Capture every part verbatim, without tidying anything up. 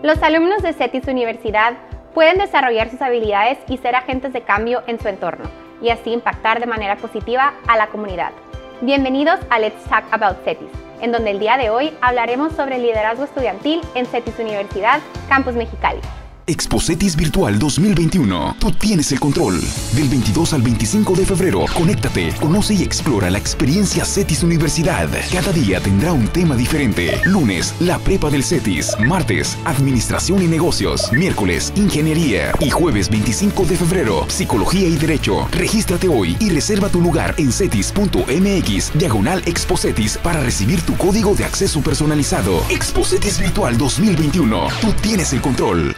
Los alumnos de CETIS Universidad pueden desarrollar sus habilidades y ser agentes de cambio en su entorno, y así impactar de manera positiva a la comunidad. Bienvenidos a Let's Talk About CETIS, en donde el día de hoy hablaremos sobre el liderazgo estudiantil en CETIS Universidad, Campus Mexicali. Expo CETIS Virtual dos mil veintiuno. Tú tienes el control. Del veintidós al veinticinco de febrero, conéctate, conoce y explora la experiencia CETIS Universidad. Cada día tendrá un tema diferente. Lunes, la prepa del CETIS. Martes, administración y negocios. Miércoles, ingeniería. Y jueves veinticinco de febrero, psicología y derecho. Regístrate hoy y reserva tu lugar en cetis punto m x diagonal Expo CETIS para recibir tu código de acceso personalizado. Expo CETIS Virtual dos mil veintiuno. Tú tienes el control.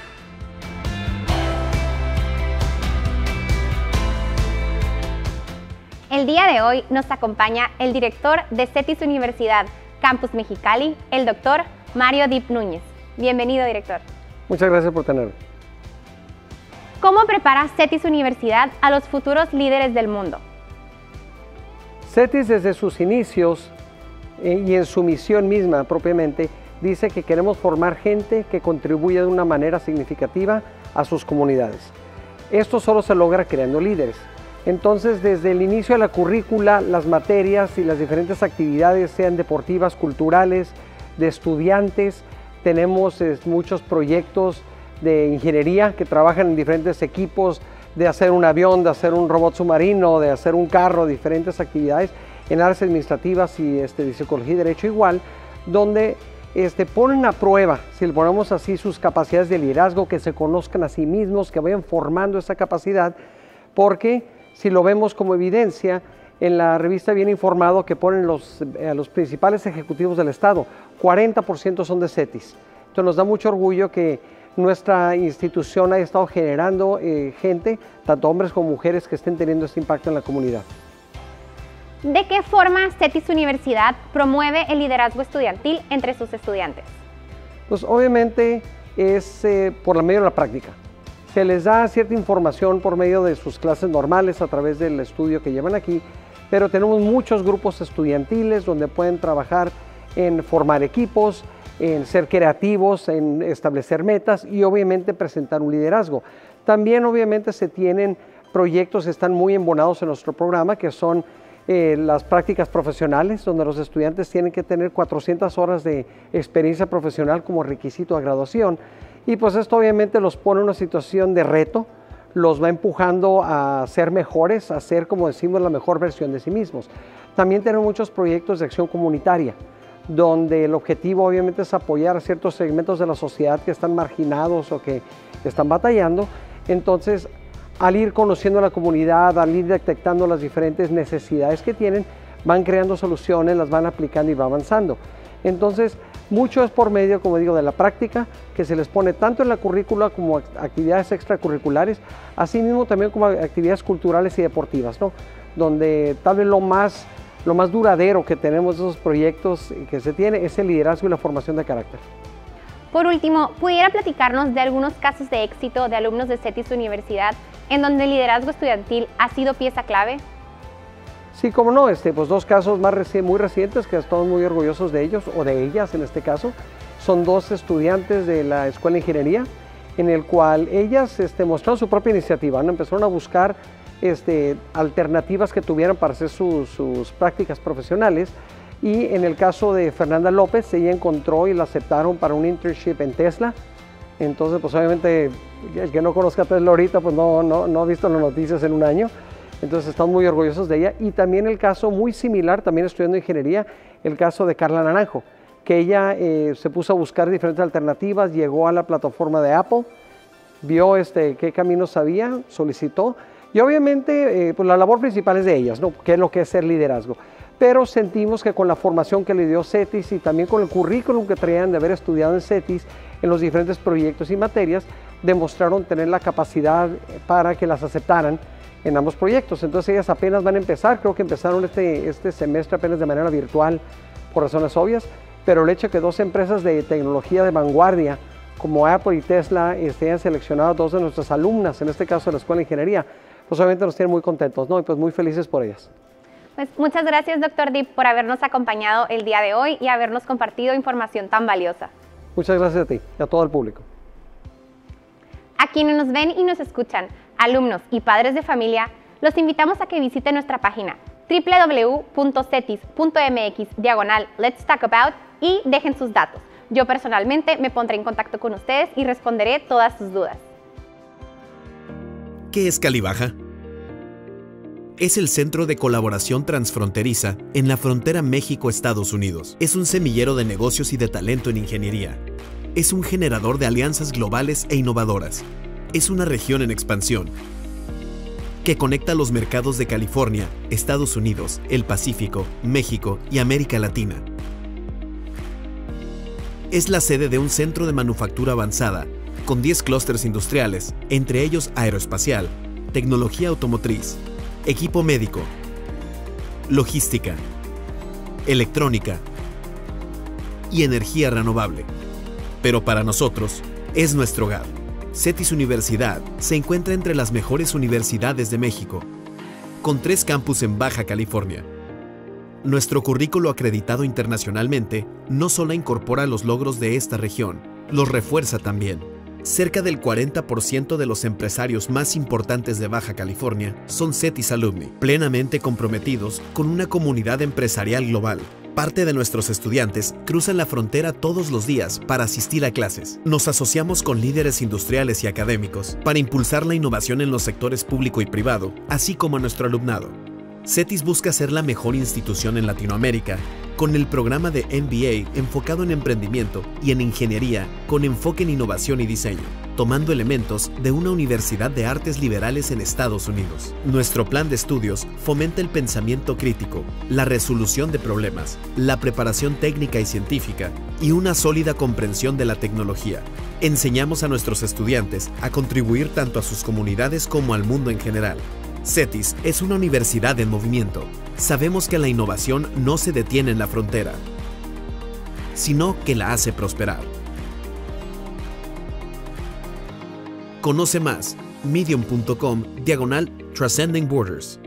El día de hoy nos acompaña el director de CETIS Universidad, Campus Mexicali, el doctor Mario Dip Núñez. Bienvenido, director. Muchas gracias por tenerme. ¿Cómo prepara CETIS Universidad a los futuros líderes del mundo? CETIS desde sus inicios eh, y en su misión misma propiamente, dice que queremos formar gente que contribuya de una manera significativa a sus comunidades. Esto solo se logra creando líderes. Entonces, desde el inicio de la currícula, las materias y las diferentes actividades, sean deportivas, culturales, de estudiantes, tenemos eh, muchos proyectos de ingeniería que trabajan en diferentes equipos, de hacer un avión, de hacer un robot submarino, de hacer un carro, diferentes actividades en áreas administrativas y este, de psicología y derecho igual, donde este, ponen a prueba, si le ponemos así, sus capacidades de liderazgo, que se conozcan a sí mismos, que vayan formando esa capacidad, porque si lo vemos como evidencia, en la revista Bien Informado que ponen los, a los principales ejecutivos del Estado, cuarenta por ciento son de CETIS. Entonces nos da mucho orgullo que nuestra institución haya estado generando eh, gente, tanto hombres como mujeres, que estén teniendo este impacto en la comunidad. ¿De qué forma CETIS Universidad promueve el liderazgo estudiantil entre sus estudiantes? Pues obviamente es eh, por la medio de la práctica. Se les da cierta información por medio de sus clases normales a través del estudio que llevan aquí, pero tenemos muchos grupos estudiantiles donde pueden trabajar en formar equipos, en ser creativos, en establecer metas y obviamente presentar un liderazgo. También obviamente se tienen proyectos que están muy embonados en nuestro programa, que son eh, las prácticas profesionales, donde los estudiantes tienen que tener cuatrocientas horas de experiencia profesional como requisito a graduación. Y pues esto obviamente los pone en una situación de reto, los va empujando a ser mejores, a ser, como decimos, la mejor versión de sí mismos. También tenemos muchos proyectos de acción comunitaria, donde el objetivo obviamente es apoyar a ciertos segmentos de la sociedad que están marginados o que están batallando. Entonces, al ir conociendo a la comunidad, al ir detectando las diferentes necesidades que tienen, van creando soluciones, las van aplicando y va avanzando. Entonces, mucho es por medio, como digo, de la práctica, que se les pone tanto en la currícula como actividades extracurriculares, así mismo también como actividades culturales y deportivas, ¿no? Donde tal vez lo más, lo más duradero que tenemos de esos proyectos que se tiene es el liderazgo y la formación de carácter. Por último, ¿pudiera platicarnos de algunos casos de éxito de alumnos de CETIS Universidad en donde el liderazgo estudiantil ha sido pieza clave? Sí, cómo no, este, pues dos casos más reci muy recientes que estamos muy orgullosos de ellos, o de ellas en este caso. Son dos estudiantes de la Escuela de Ingeniería, en el cual ellas este, mostraron su propia iniciativa, ¿no? Empezaron a buscar este, alternativas que tuvieran para hacer su, sus prácticas profesionales. Y en el caso de Fernanda López, ella encontró y la aceptaron para un internship en Tesla. Entonces, pues obviamente, el que no conozca a Tesla ahorita, pues no, no, no ha visto las noticias en un año. Entonces estamos muy orgullosos de ella. Y también el caso muy similar, también estudiando ingeniería, el caso de Carla Naranjo, que ella eh, se puso a buscar diferentes alternativas, llegó a la plataforma de Apple, vio este, qué caminos había, solicitó, y obviamente eh, pues la labor principal es de ellas, ¿no? ¿Qué es lo que es ser liderazgo? Pero sentimos que con la formación que le dio CETIS y también con el currículum que traían de haber estudiado en CETIS en los diferentes proyectos y materias, demostraron tener la capacidad para que las aceptaran en ambos proyectos. Entonces ellas apenas van a empezar, creo que empezaron este, este semestre apenas de manera virtual por razones obvias, pero el hecho de que dos empresas de tecnología de vanguardia como Apple y Tesla este, hayan seleccionado a dos de nuestras alumnas, en este caso de la Escuela de Ingeniería, pues obviamente nos tienen muy contentos, ¿no? Y pues muy felices por ellas. Pues muchas gracias, doctor Dip, por habernos acompañado el día de hoy y habernos compartido información tan valiosa. Muchas gracias a ti y a todo el público. A quienes nos ven y nos escuchan, alumnos y padres de familia, los invitamos a que visiten nuestra página w w w punto cetis punto m x diagonal Let's Talk About y dejen sus datos. Yo personalmente me pondré en contacto con ustedes y responderé todas sus dudas. ¿Qué es Calibaja? Es el centro de colaboración transfronteriza en la frontera México-Estados Unidos. Es un semillero de negocios y de talento en ingeniería. Es un generador de alianzas globales e innovadoras. Es una región en expansión que conecta los mercados de California, Estados Unidos, el Pacífico, México y América Latina. Es la sede de un centro de manufactura avanzada con diez clústeres industriales, entre ellos aeroespacial, tecnología automotriz, equipo médico, logística, electrónica y energía renovable. Pero para nosotros, es nuestro hogar. Cetis Universidad se encuentra entre las mejores universidades de México, con tres campus en Baja California. Nuestro currículo acreditado internacionalmente no solo incorpora los logros de esta región, los refuerza también. Cerca del cuarenta por ciento de los empresarios más importantes de Baja California son Cetis Alumni, plenamente comprometidos con una comunidad empresarial global. Parte de nuestros estudiantes cruzan la frontera todos los días para asistir a clases. Nos asociamos con líderes industriales y académicos para impulsar la innovación en los sectores público y privado, así como en nuestro alumnado. Cetis busca ser la mejor institución en Latinoamérica con el programa de M B A enfocado en emprendimiento y en ingeniería con enfoque en innovación y diseño, tomando elementos de una universidad de artes liberales en Estados Unidos. Nuestro plan de estudios fomenta el pensamiento crítico, la resolución de problemas, la preparación técnica y científica y una sólida comprensión de la tecnología. Enseñamos a nuestros estudiantes a contribuir tanto a sus comunidades como al mundo en general. Cetis es una universidad en movimiento. Sabemos que la innovación no se detiene en la frontera, sino que la hace prosperar. Conoce más, medium punto com diagonal Transcending Borders.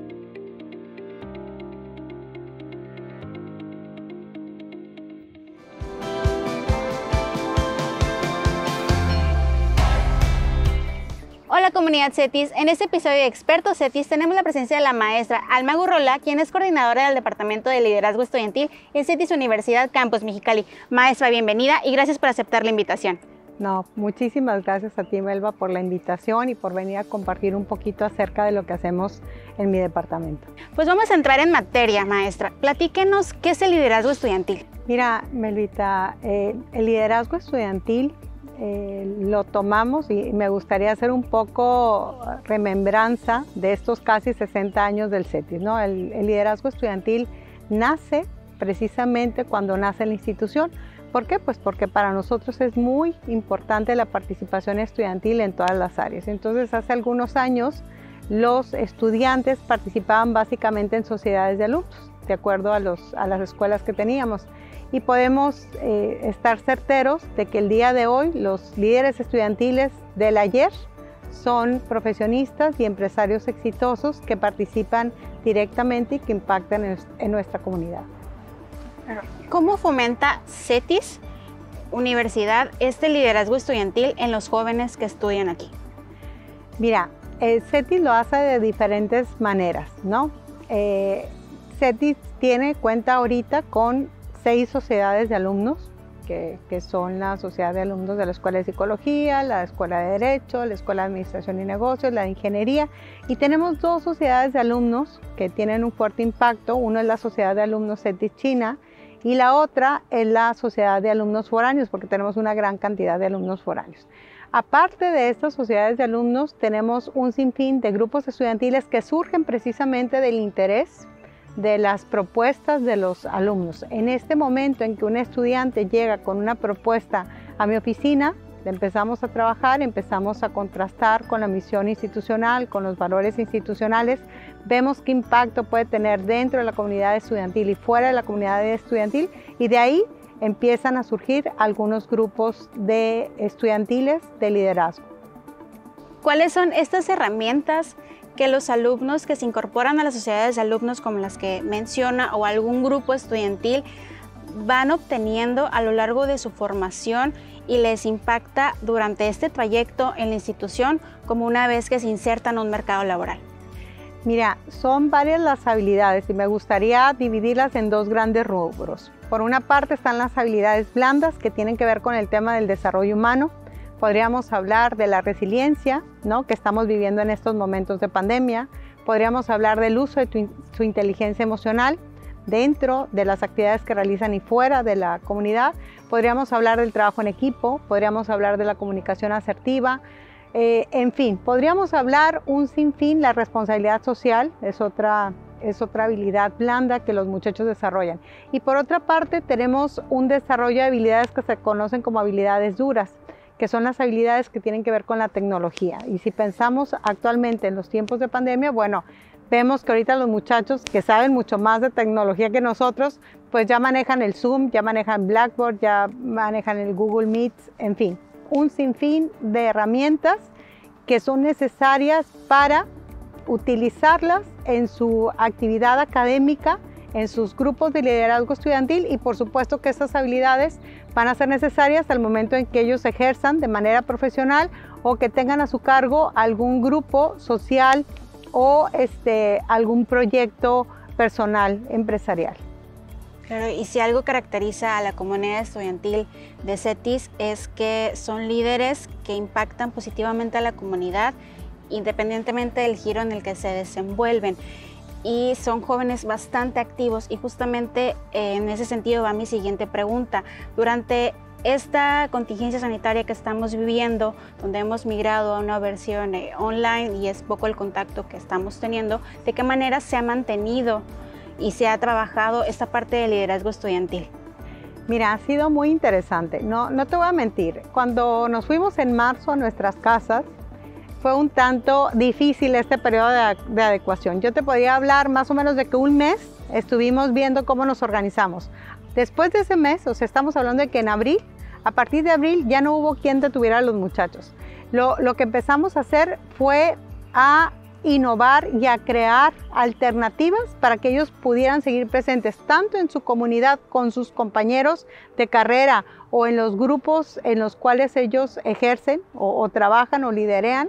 Hola comunidad Cetis, en este episodio de Expertos Cetis tenemos la presencia de la maestra Alma Gurrola, quien es coordinadora del Departamento de Liderazgo Estudiantil en Cetis Universidad Campus Mexicali. Maestra, bienvenida y gracias por aceptar la invitación. No, muchísimas gracias a ti, Melba, por la invitación y por venir a compartir un poquito acerca de lo que hacemos en mi departamento. Pues vamos a entrar en materia, maestra. Platíquenos qué es el liderazgo estudiantil. Mira, Melvita, eh, el liderazgo estudiantil Eh, lo tomamos y me gustaría hacer un poco remembranza de estos casi sesenta años del Cetis, ¿no? El, el liderazgo estudiantil nace precisamente cuando nace la institución. ¿Por qué? Pues porque para nosotros es muy importante la participación estudiantil en todas las áreas. Entonces, hace algunos años los estudiantes participaban básicamente en sociedades de alumnos, de acuerdo a, los, a las escuelas que teníamos. Y podemos eh, estar certeros de que el día de hoy los líderes estudiantiles del ayer son profesionistas y empresarios exitosos que participan directamente y que impactan en, en nuestra comunidad. ¿Cómo fomenta Cetis Universidad este liderazgo estudiantil en los jóvenes que estudian aquí? Mira, eh, Cetis lo hace de diferentes maneras, ¿no? Eh, Cetis tiene cuenta ahorita con seis sociedades de alumnos, que, que son la Sociedad de Alumnos de la Escuela de Psicología, la Escuela de Derecho, la Escuela de Administración y Negocios, la de Ingeniería, y tenemos dos sociedades de alumnos que tienen un fuerte impacto. Uno es la Sociedad de Alumnos Cetis China y la otra es la Sociedad de Alumnos Foráneos, porque tenemos una gran cantidad de alumnos foráneos. Aparte de estas sociedades de alumnos, tenemos un sinfín de grupos estudiantiles que surgen precisamente del interés de las propuestas de los alumnos. En este momento en que un estudiante llega con una propuesta a mi oficina, empezamos a trabajar, empezamos a contrastar con la misión institucional, con los valores institucionales, vemos qué impacto puede tener dentro de la comunidad estudiantil y fuera de la comunidad estudiantil, y de ahí empiezan a surgir algunos grupos de estudiantiles de liderazgo. ¿Cuáles son estas herramientas que los alumnos que se incorporan a las sociedades de alumnos como las que menciona o algún grupo estudiantil van obteniendo a lo largo de su formación y les impacta durante este trayecto en la institución como una vez que se insertan en un mercado laboral? Mira, son varias las habilidades y me gustaría dividirlas en dos grandes rubros. Por una parte están las habilidades blandas que tienen que ver con el tema del desarrollo humano. Podríamos hablar de la resiliencia, ¿no?, que estamos viviendo en estos momentos de pandemia. Podríamos hablar del uso de tu, su inteligencia emocional dentro de las actividades que realizan y fuera de la comunidad. Podríamos hablar del trabajo en equipo, podríamos hablar de la comunicación asertiva. Eh, en fin, podríamos hablar un sinfín. La responsabilidad social es otra, es otra habilidad blanda que los muchachos desarrollan. Y por otra parte tenemos un desarrollo de habilidades que se conocen como habilidades duras, que son las habilidades que tienen que ver con la tecnología. Y si pensamos actualmente en los tiempos de pandemia, bueno, vemos que ahorita los muchachos que saben mucho más de tecnología que nosotros, pues ya manejan el Zoom, ya manejan Blackboard, ya manejan el Google Meet, en fin, un sinfín de herramientas que son necesarias para utilizarlas en su actividad académica, en sus grupos de liderazgo estudiantil, y por supuesto que estas habilidades van a ser necesarias al momento en que ellos ejerzan de manera profesional o que tengan a su cargo algún grupo social o este, algún proyecto personal empresarial. Claro, y si algo caracteriza a la comunidad estudiantil de CETIS es que son líderes que impactan positivamente a la comunidad independientemente del giro en el que se desenvuelven. Y son jóvenes bastante activos, y justamente eh, en ese sentido va mi siguiente pregunta. Durante esta contingencia sanitaria que estamos viviendo, donde hemos migrado a una versión eh, online y es poco el contacto que estamos teniendo, ¿de qué manera se ha mantenido y se ha trabajado esta parte de liderazgo estudiantil? Mira, ha sido muy interesante. No, no te voy a mentir, cuando nos fuimos en marzo a nuestras casas, fue un tanto difícil este periodo de, de adecuación. Yo te podía hablar más o menos de que un mes estuvimos viendo cómo nos organizamos. Después de ese mes, o sea, estamos hablando de que en abril, a partir de abril ya no hubo quien detuviera a los muchachos. Lo, lo que empezamos a hacer fue a innovar y a crear alternativas para que ellos pudieran seguir presentes tanto en su comunidad con sus compañeros de carrera o en los grupos en los cuales ellos ejercen o, o trabajan o liderean,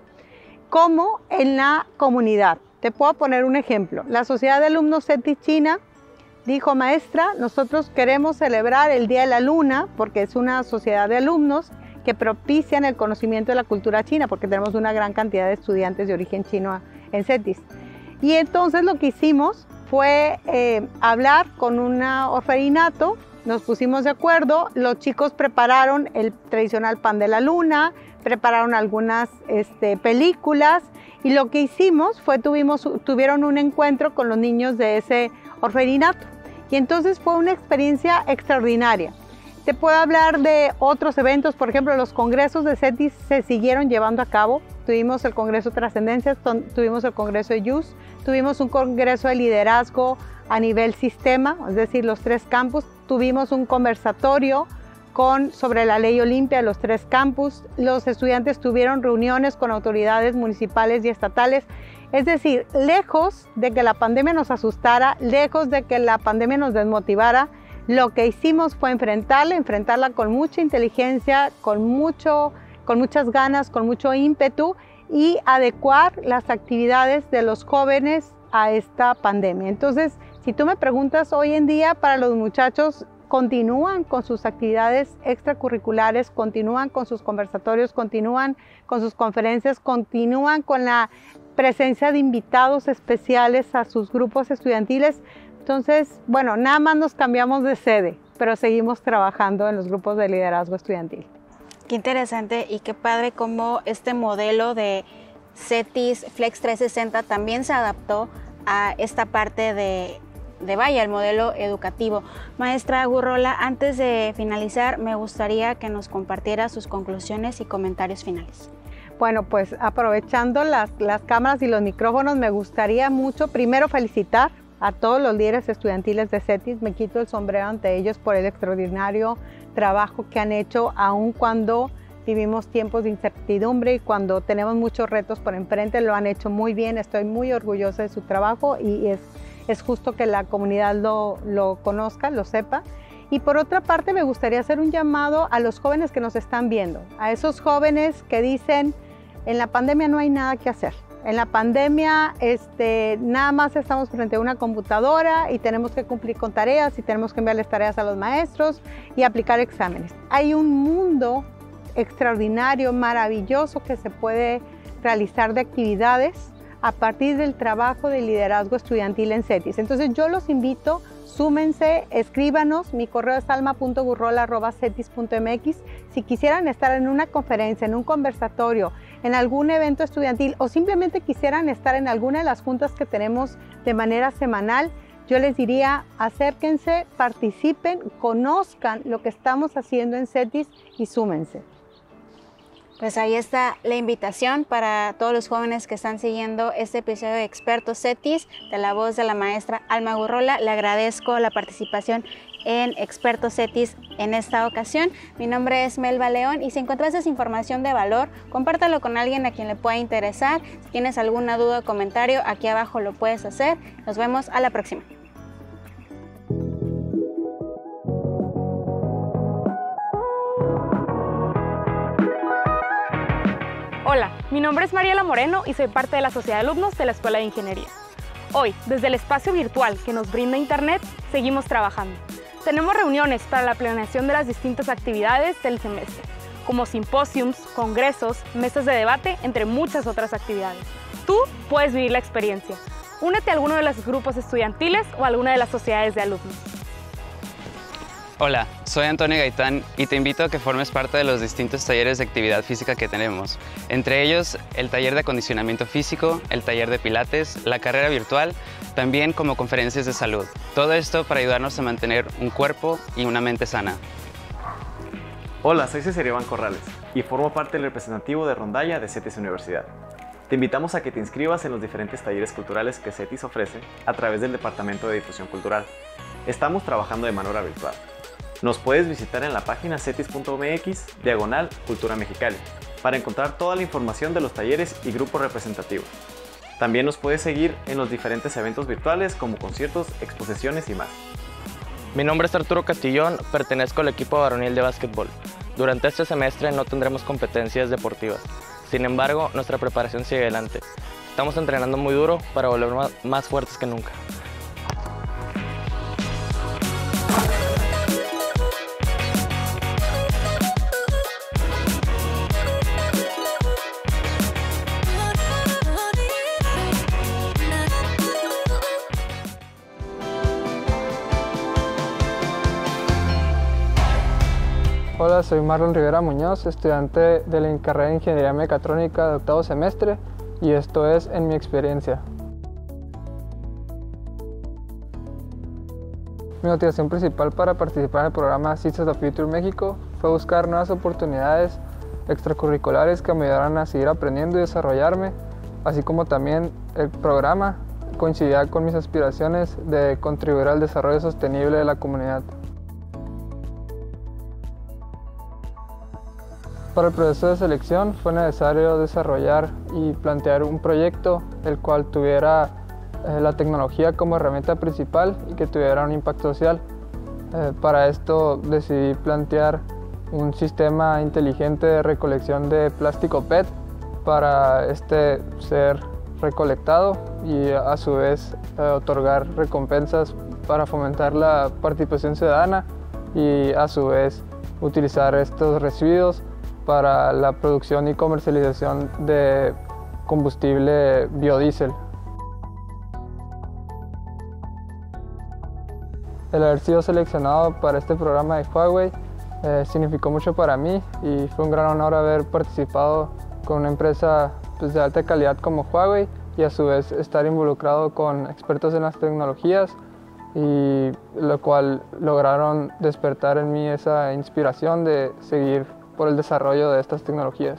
como en la comunidad. Te puedo poner un ejemplo. La Sociedad de Alumnos CETIS China dijo: maestra, nosotros queremos celebrar el Día de la Luna, porque es una sociedad de alumnos que propician el conocimiento de la cultura china, porque tenemos una gran cantidad de estudiantes de origen chino en CETIS. Y entonces lo que hicimos fue eh, hablar con un orfanato, nos pusimos de acuerdo, los chicos prepararon el tradicional pan de la luna, prepararon algunas este, películas, y lo que hicimos fue, tuvimos, tuvieron un encuentro con los niños de ese orfanato, y entonces fue una experiencia extraordinaria. Te puedo hablar de otros eventos, por ejemplo, los congresos de CETIS se siguieron llevando a cabo. Tuvimos el Congreso Trascendencias, tuvimos el Congreso de Youth, tuvimos un Congreso de Liderazgo a nivel sistema, es decir, los tres campus, tuvimos un conversatorio con, sobre la ley Olimpia de los tres campus, los estudiantes tuvieron reuniones con autoridades municipales y estatales. Es decir, lejos de que la pandemia nos asustara, lejos de que la pandemia nos desmotivara, lo que hicimos fue enfrentarla, enfrentarla con mucha inteligencia, con, mucho, con muchas ganas, con mucho ímpetu, y adecuar las actividades de los jóvenes a esta pandemia. Entonces, si tú me preguntas, hoy en día para los muchachos continúan con sus actividades extracurriculares, continúan con sus conversatorios, continúan con sus conferencias, continúan con la presencia de invitados especiales a sus grupos estudiantiles. Entonces, bueno, nada más nos cambiamos de sede, pero seguimos trabajando en los grupos de liderazgo estudiantil. Qué interesante y qué padre cómo este modelo de CETIS Flex trescientos sesenta también se adaptó a esta parte de, de vaya, el modelo educativo. Maestra Gurrola, antes de finalizar, me gustaría que nos compartiera sus conclusiones y comentarios finales. Bueno, pues aprovechando las, las cámaras y los micrófonos, me gustaría mucho primero felicitar a todos los líderes estudiantiles de CETIS. Me quito el sombrero ante ellos por el extraordinario trabajo que han hecho, aun cuando vivimos tiempos de incertidumbre y cuando tenemos muchos retos por enfrente. Lo han hecho muy bien, estoy muy orgullosa de su trabajo y es, es justo que la comunidad lo, lo conozca, lo sepa. Y por otra parte, me gustaría hacer un llamado a los jóvenes que nos están viendo, a esos jóvenes que dicen, en la pandemia no hay nada que hacer. En la pandemia este, nada más estamos frente a una computadora y tenemos que cumplir con tareas y tenemos que enviarles tareas a los maestros y aplicar exámenes. Hay un mundo extraordinario, maravilloso que se puede realizar de actividades a partir del trabajo de liderazgo estudiantil en CETIS. Entonces yo los invito, súmense, escríbanos, mi correo es alma punto gurrola arroba cetis punto m x. Si quisieran estar en una conferencia, en un conversatorio, en algún evento estudiantil o simplemente quisieran estar en alguna de las juntas que tenemos de manera semanal, yo les diría acérquense, participen, conozcan lo que estamos haciendo en CETIS y súmense. Pues ahí está la invitación para todos los jóvenes que están siguiendo este episodio de Expertos CETIS de la voz de la maestra Alma Gurrola. Le agradezco la participación en Expertos CETIS en esta ocasión. Mi nombre es Melba León y si encontraste información de valor, compártalo con alguien a quien le pueda interesar. Si tienes alguna duda o comentario, aquí abajo lo puedes hacer. Nos vemos a la próxima. Hola, mi nombre es Mariela Moreno y soy parte de la Sociedad de Alumnos de la Escuela de Ingeniería. Hoy, desde el espacio virtual que nos brinda Internet, seguimos trabajando. Tenemos reuniones para la planeación de las distintas actividades del semestre, como simposiums, congresos, mesas de debate, entre muchas otras actividades. Tú puedes vivir la experiencia. Únete a alguno de los grupos estudiantiles o a alguna de las sociedades de alumnos. Hola, soy Antonio Gaitán y te invito a que formes parte de los distintos talleres de actividad física que tenemos. Entre ellos, el taller de acondicionamiento físico, el taller de pilates, la carrera virtual, también como conferencias de salud. Todo esto para ayudarnos a mantener un cuerpo y una mente sana. Hola, soy César Iván Corrales y formo parte del representativo de Rondalla de CETIS Universidad. Te invitamos a que te inscribas en los diferentes talleres culturales que CETIS ofrece a través del Departamento de Difusión Cultural. Estamos trabajando de manera virtual. Nos puedes visitar en la página cetis punto m x, diagonal Cultura Mexicali, para encontrar toda la información de los talleres y grupos representativos. También nos puedes seguir en los diferentes eventos virtuales como conciertos, exposiciones y más. Mi nombre es Arturo Castillón, pertenezco al equipo varonil de básquetbol. Durante este semestre no tendremos competencias deportivas. Sin embargo, nuestra preparación sigue adelante. Estamos entrenando muy duro para volver más fuertes que nunca. Hola, soy Marlon Rivera Muñoz, estudiante de la carrera de Ingeniería Mecatrónica de octavo semestre, y esto es En mi experiencia. Mi motivación principal para participar en el programa Seeds of the Future México fue buscar nuevas oportunidades extracurriculares que me ayudaran a seguir aprendiendo y desarrollarme, así como también el programa coincidía con mis aspiraciones de contribuir al desarrollo sostenible de la comunidad. Para el proceso de selección fue necesario desarrollar y plantear un proyecto el cual tuviera eh, la tecnología como herramienta principal y que tuviera un impacto social. Eh, para esto decidí plantear un sistema inteligente de recolección de plástico P E T para este ser recolectado y a su vez eh, otorgar recompensas para fomentar la participación ciudadana y a su vez utilizar estos residuos para la producción y comercialización de combustible biodiesel. El haber sido seleccionado para este programa de Huawei eh, significó mucho para mí y fue un gran honor haber participado con una empresa pues, de alta calidad como Huawei y a su vez estar involucrado con expertos en las tecnologías, y lo cual lograron despertar en mí esa inspiración de seguir por el desarrollo de estas tecnologías.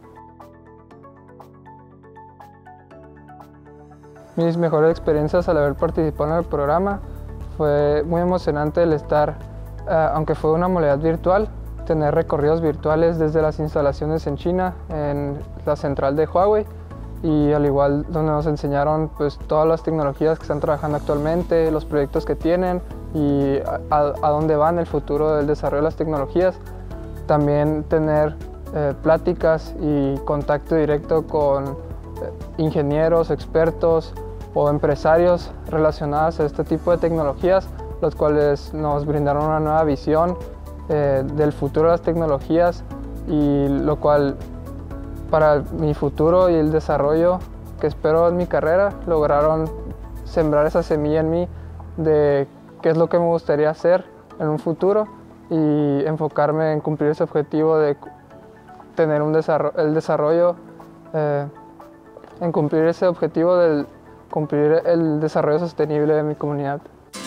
Mis mejores experiencias al haber participado en el programa fue muy emocionante el estar, eh, aunque fue una modalidad virtual, tener recorridos virtuales desde las instalaciones en China, en la central de Huawei, y al igual donde nos enseñaron pues, todas las tecnologías que están trabajando actualmente, los proyectos que tienen, y a, a dónde va en el futuro del desarrollo de las tecnologías. También tener eh, pláticas y contacto directo con eh, ingenieros, expertos o empresarios relacionados a este tipo de tecnologías, los cuales nos brindaron una nueva visión eh, del futuro de las tecnologías, y lo cual para mi futuro y el desarrollo que espero en mi carrera lograron sembrar esa semilla en mí de qué es lo que me gustaría hacer en un futuro y enfocarme en cumplir ese objetivo de tener un desarrollo, el desarrollo, eh, en cumplir ese objetivo de cumplir el desarrollo sostenible de mi comunidad.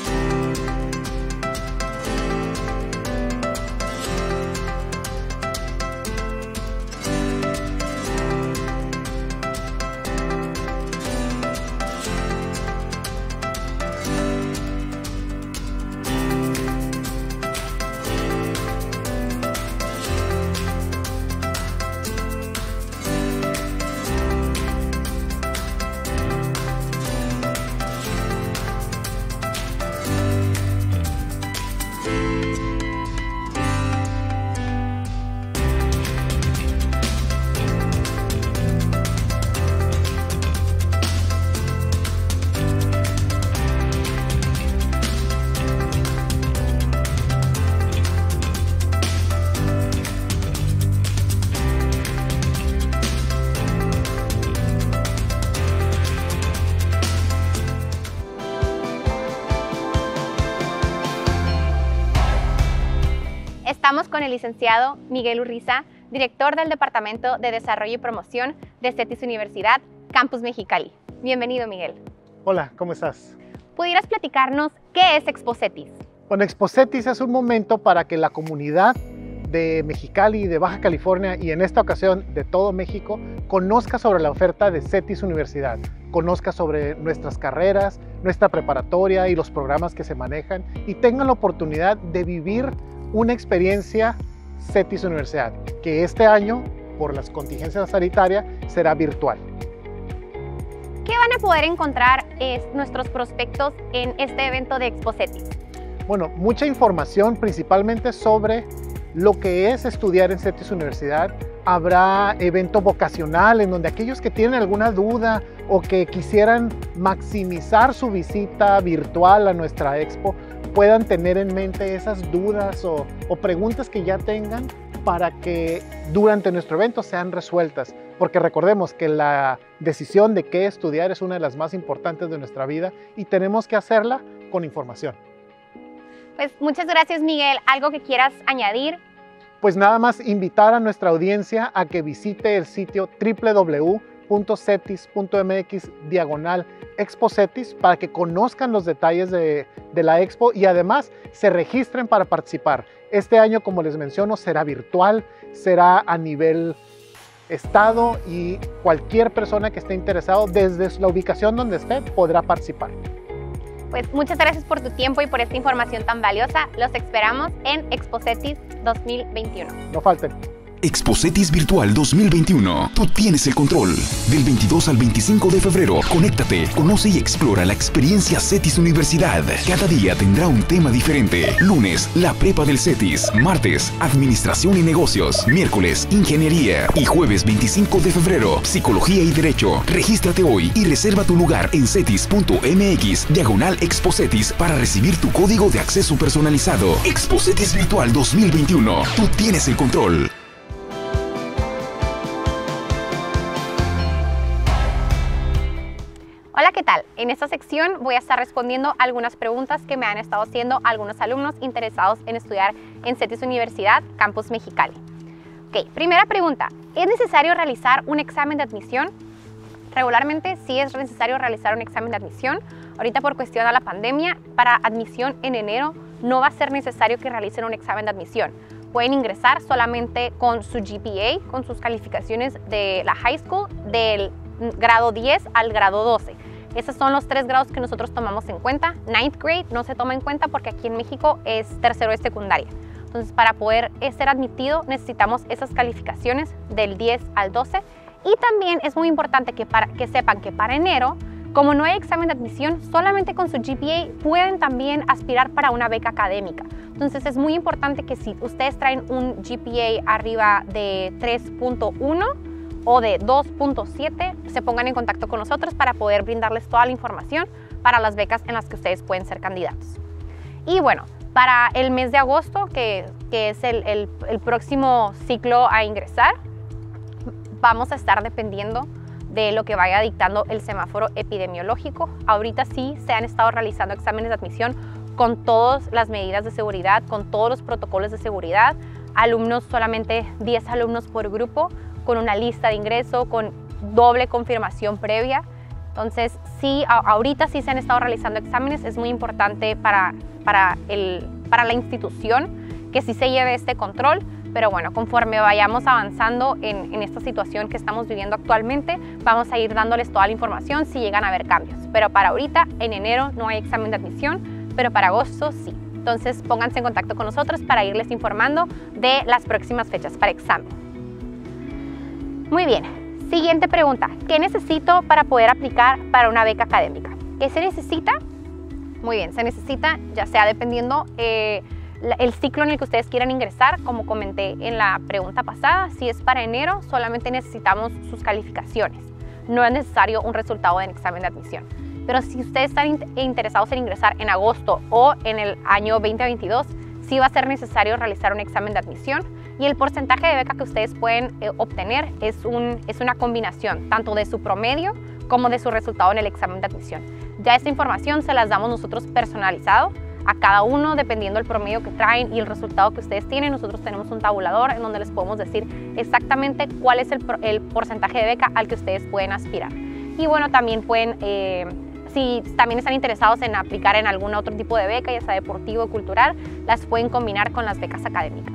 Estamos con el licenciado Miguel Urriza, director del Departamento de Desarrollo y Promoción de CETIS Universidad, Campus Mexicali. Bienvenido, Miguel. Hola, ¿cómo estás? ¿Pudieras platicarnos qué es Expo CETIS? Bueno, Expo CETIS es un momento para que la comunidad de Mexicali, de Baja California y en esta ocasión de todo México conozca sobre la oferta de CETIS Universidad, conozca sobre nuestras carreras, nuestra preparatoria y los programas que se manejan y tengan la oportunidad de vivir una experiencia CETIS Universidad, que este año, por las contingencias sanitarias, será virtual. ¿Qué van a poder encontrar eh, nuestros prospectos en este evento de Expo CETIS? Bueno, mucha información principalmente sobre lo que es estudiar en CETIS Universidad. Habrá evento vocacional en donde aquellos que tienen alguna duda o que quisieran maximizar su visita virtual a nuestra expo puedan tener en mente esas dudas o, o preguntas que ya tengan para que durante nuestro evento sean resueltas. Porque recordemos que la decisión de qué estudiar es una de las más importantes de nuestra vida y tenemos que hacerla con información. Pues muchas gracias, Miguel. ¿Algo que quieras añadir? Pues nada más invitar a nuestra audiencia a que visite el sitio doble u doble u doble u punto cetis punto m x diagonal Expo CETIS para que conozcan los detalles de, de la expo y además se registren para participar. Este año, como les menciono, será virtual, será a nivel estado y cualquier persona que esté interesado desde la ubicación donde esté podrá participar. Pues muchas gracias por tu tiempo y por esta información tan valiosa. Los esperamos en Expo CETIS dos mil veintiuno. No falten. Expo CETIS Virtual dos mil veintiuno. Tú tienes el control. Del veintidós al veinticinco de febrero, conéctate, conoce y explora la experiencia CETIS Universidad. Cada día tendrá un tema diferente. Lunes, la prepa del CETIS. Martes, administración y negocios. Miércoles, ingeniería. Y jueves veinticinco de febrero, psicología y derecho. Regístrate hoy y reserva tu lugar en cetis punto m x diagonal Expo CETIS para recibir tu código de acceso personalizado. Expo CETIS Virtual dos mil veintiuno. Tú tienes el control. Hola, ¿qué tal? En esta sección voy a estar respondiendo algunas preguntas que me han estado haciendo algunos alumnos interesados en estudiar en CETIS Universidad, Campus Mexicali. Ok, primera pregunta, ¿es necesario realizar un examen de admisión? Regularmente sí es necesario realizar un examen de admisión. Ahorita por cuestión de la pandemia, para admisión en enero no va a ser necesario que realicen un examen de admisión. Pueden ingresar solamente con su G P A, con sus calificaciones de la high school, del grado diez al grado doce. Esos son los tres grados que nosotros tomamos en cuenta. Ninth grade no se toma en cuenta porque aquí en México es tercero de secundaria. Entonces, para poder ser admitido necesitamos esas calificaciones del diez al doce. Y también es muy importante que, para, que sepan que para enero Como no hay examen de admisión, solamente con su G P A pueden también aspirar para una beca académica. Entonces es muy importante que si ustedes traen un G P A arriba de tres punto uno o de dos punto siete, se pongan en contacto con nosotros para poder brindarles toda la información para las becas en las que ustedes pueden ser candidatos. Y bueno, para el mes de agosto, que, que es el, el, el próximo ciclo a ingresar, vamos a estar dependiendo de lo que vaya dictando el semáforo epidemiológico. Ahorita sí se han estado realizando exámenes de admisión con todas las medidas de seguridad, con todos los protocolos de seguridad. Alumnos, solamente diez alumnos por grupo, con una lista de ingreso, con doble confirmación previa. Entonces, sí, a, ahorita sí se han estado realizando exámenes. Es muy importante para, para, el, para la institución que sí se lleve este control. Pero bueno, conforme vayamos avanzando en, en esta situación que estamos viviendo actualmente, vamos a ir dándoles toda la información si llegan a haber cambios. Pero para ahorita, en enero, no hay examen de admisión, pero para agosto sí. Entonces, pónganse en contacto con nosotros para irles informando de las próximas fechas para examen. Muy bien, siguiente pregunta. ¿Qué necesito para poder aplicar para una beca académica? ¿Qué se necesita? Muy bien, se necesita, ya sea dependiendo eh, el ciclo en el que ustedes quieran ingresar. Como comenté en la pregunta pasada, si es para enero, solamente necesitamos sus calificaciones. No es necesario un resultado del examen de admisión. Pero si ustedes están interesados en ingresar en agosto o en el año veinte veintidós, sí va a ser necesario realizar un examen de admisión, y el porcentaje de beca que ustedes pueden eh, obtener es, un, es una combinación tanto de su promedio como de su resultado en el examen de admisión. Ya esta información se las damos nosotros personalizado a cada uno dependiendo del promedio que traen y el resultado que ustedes tienen. Nosotros tenemos un tabulador en donde les podemos decir exactamente cuál es el, el porcentaje de beca al que ustedes pueden aspirar. Y bueno, también pueden... Eh, Si también están interesados en aplicar en algún otro tipo de beca, ya sea deportivo o cultural, las pueden combinar con las becas académicas.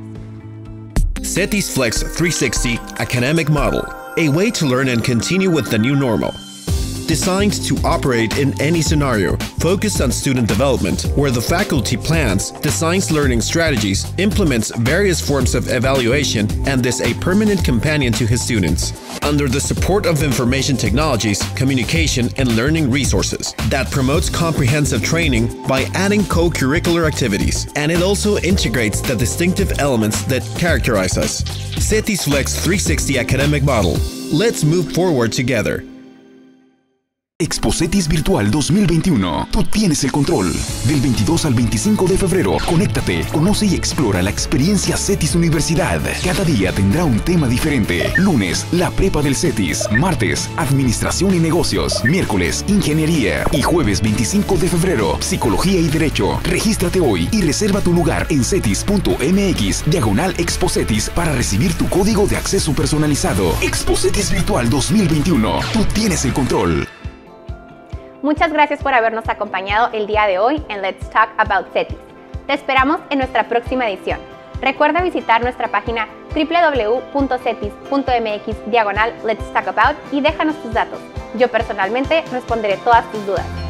CETIS Flex three sixty Academic Model, a way to learn and continue with the new normal. Designed to operate in any scenario, focused on student development, where the faculty plans, designs learning strategies, implements various forms of evaluation, and is a permanent companion to his students. Under the support of information technologies, communication, and learning resources that promotes comprehensive training by adding co-curricular activities, and it also integrates the distinctive elements that characterize us. CETIS Flex three sixty Academic Model. Let's move forward together. ExpoCetis Virtual dos mil veintiuno. Tú tienes el control. Del veintidós al veinticinco de febrero, conéctate, conoce y explora la experiencia CETIS Universidad. Cada día tendrá un tema diferente. Lunes, la prepa del CETIS. Martes, administración y negocios. Miércoles, ingeniería. Y jueves veinticinco de febrero, psicología y derecho. Regístrate hoy y reserva tu lugar en cetis punto m x diagonal ExpoCetis para recibir tu código de acceso personalizado. ExpoCetis Virtual dos mil veintiuno. Tú tienes el control. Muchas gracias por habernos acompañado el día de hoy en Let's Talk About CETIS. Te esperamos en nuestra próxima edición. Recuerda visitar nuestra página w w w punto cetis punto m x diagonal Let's Talk About y déjanos tus datos. Yo personalmente responderé todas tus dudas.